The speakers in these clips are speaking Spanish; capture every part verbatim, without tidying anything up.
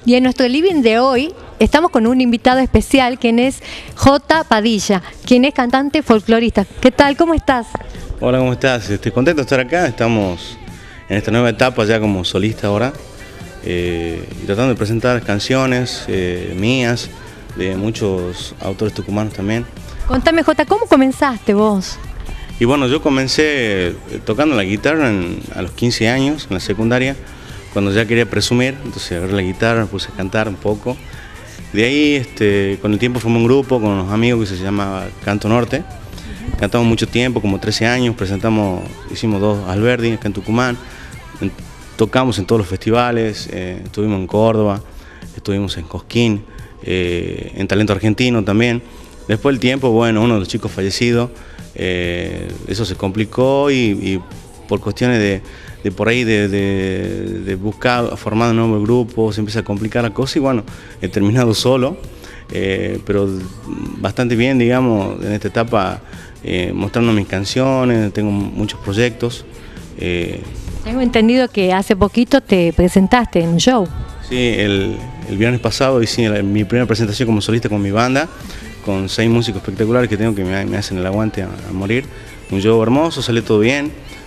Y en nuestro living de hoy estamos con un invitado especial, quien es J. Padilla, quien es cantante folclorista. ¿Qué tal? ¿Cómo estás? Hola, ¿cómo estás? Estoy contento de estar acá. Estamos en esta nueva etapa ya como solista ahora, eh, y tratando de presentar canciones eh, mías, de muchos autores tucumanos también. Contame, J, ¿cómo comenzaste vos? Y bueno, yo comencé tocando la guitarra en, a los quince años, en la secundaria, cuando ya quería presumir. Entonces agarré la guitarra, me puse a cantar un poco. De ahí, este, con el tiempo formé un grupo con unos amigos que se llama Canto Norte. Cantamos mucho tiempo, como trece años, presentamos, hicimos dos Alberdi acá en Tucumán, en, tocamos en todos los festivales, eh, estuvimos en Córdoba, estuvimos en Cosquín, eh, en Talento Argentino también. Después del tiempo, bueno, uno de los chicos fallecidos, eh, eso se complicó y, y por cuestiones de, de por ahí de, de, de buscar, formar un nuevo grupo, se empieza a complicar la cosa y bueno, he terminado solo, eh, pero bastante bien, digamos, en esta etapa, eh, mostrando mis canciones, tengo muchos proyectos. Eh, Tengo entendido que hace poquito te presentaste en un show. Sí, el, el viernes pasado hice la, mi primera presentación como solista con mi banda, con seis músicos espectaculares que tengo que me, me hacen el aguante a, a morir. Un show hermoso, salió todo bien,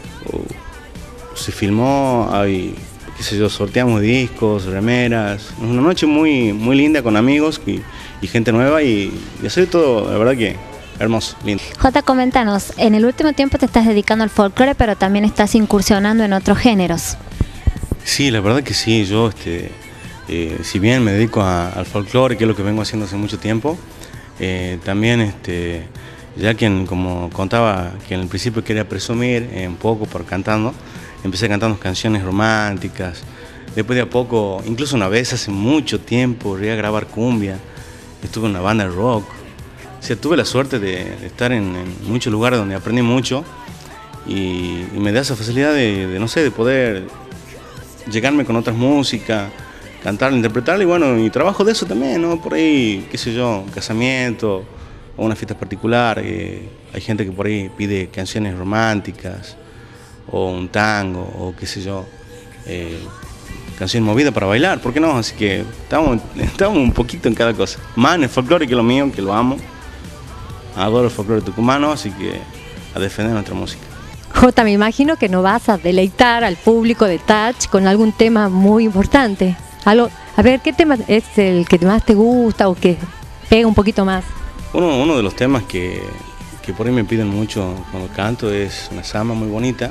o, se filmó, hay, qué sé yo, sorteamos discos, remeras, una noche muy, muy linda con amigos y, y gente nueva y, y salió todo, la verdad que hermoso, lindo. Jota, coméntanos, en el último tiempo te estás dedicando al folclore, pero también estás incursionando en otros géneros. Sí, la verdad que sí, yo este, eh, si bien me dedico a, al folclore, que es lo que vengo haciendo hace mucho tiempo, Eh, también, este, ya que como contaba que en el principio quería presumir eh, un poco por cantando, empecé cantando canciones románticas, después de a poco, incluso una vez hace mucho tiempo, llegué a grabar cumbia, estuve en una banda de rock, o sea, tuve la suerte de, de estar en, en muchos lugares donde aprendí mucho y, y me da esa facilidad de, de, no sé, de poder llegarme con otras músicas, cantar, interpretar y bueno, y trabajo de eso también, ¿no? Por ahí, qué sé yo, un casamiento o una fiesta particular, eh, hay gente que por ahí pide canciones románticas o un tango o qué sé yo, eh, canción movida para bailar, ¿por qué no? Así que estamos, estamos un poquito en cada cosa, más en el folclore que lo mío, que lo amo, adoro el folclore tucumano, así que a defender nuestra música. Jota, me imagino que no vas a deleitar al público de Touch con algún tema muy importante. Algo, a ver, ¿qué tema es el que más te gusta o que pega un poquito más? Uno, uno de los temas que, que por ahí me piden mucho cuando canto es una samba muy bonita.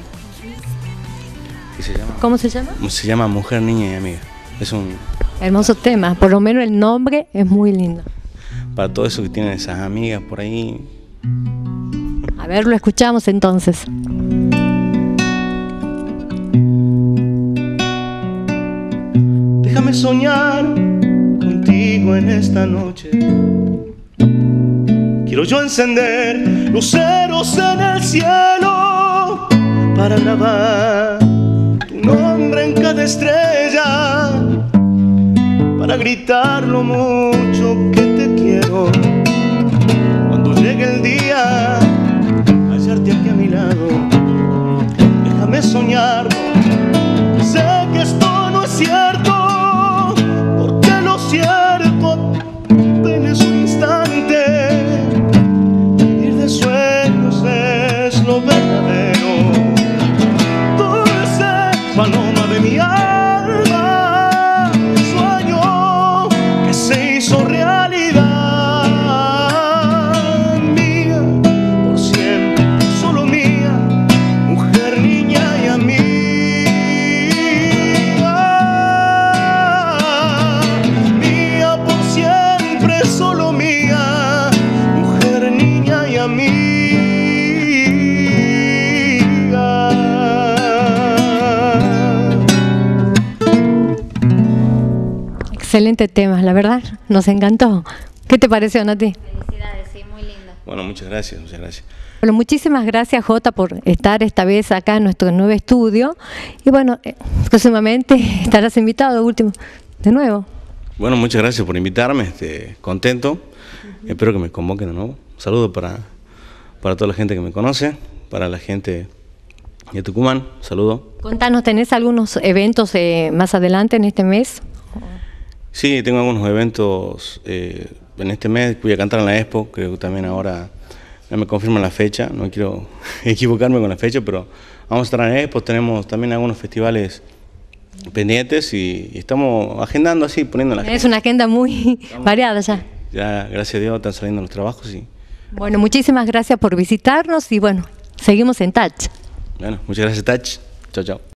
¿Qué se llama? ¿Cómo se llama? Se llama Mujer, Niña y Amiga. Es un hermoso tema, por lo menos el nombre es muy lindo. Para todo eso que tienen esas amigas por ahí. A ver, lo escuchamos entonces. Déjame soñar contigo en esta noche. Quiero yo encender luceros en el cielo para grabar tu nombre en cada estrella, para gritar lo mucho que te quiero. Cuando llegue el día, hallarte aquí a mi lado. Déjame soñar, sé que esto no es cierto, cierto, apenas un instante. Vivir de sueños es lo verdadero. Dulce paloma de mi alma, sueño que se hizo realidad. Mía, por siempre, solo mía, mujer, niña y amiga. Solo mía, mujer, niña y amiga. Excelente tema, la verdad, nos encantó. ¿Qué te pareció, Nati? Felicidades, sí, muy lindo. Bueno, muchas gracias, muchas gracias. Bueno, muchísimas gracias, Jota, por estar esta vez acá en nuestro nuevo estudio. Y bueno, eh, próximamente estarás invitado, último, de nuevo. Bueno, muchas gracias por invitarme, este, contento, uh-huh. Espero que me convoquen de nuevo. Un saludo para, para toda la gente que me conoce, para la gente de Tucumán, saludo. Contanos, ¿tenés algunos eventos eh, más adelante en este mes? Sí, tengo algunos eventos eh, en este mes, voy a cantar en la Expo, creo que también ahora no me confirman la fecha, no quiero equivocarme con la fecha, pero vamos a estar en la Expo, tenemos también algunos festivales pendientes y, y estamos agendando así, poniendo la agenda. Es una agenda muy variada ya. Ya, gracias a Dios, están saliendo los trabajos y... Bueno, muchísimas gracias por visitarnos y bueno, seguimos en touch. Bueno, muchas gracias, Tach. Chao, chao.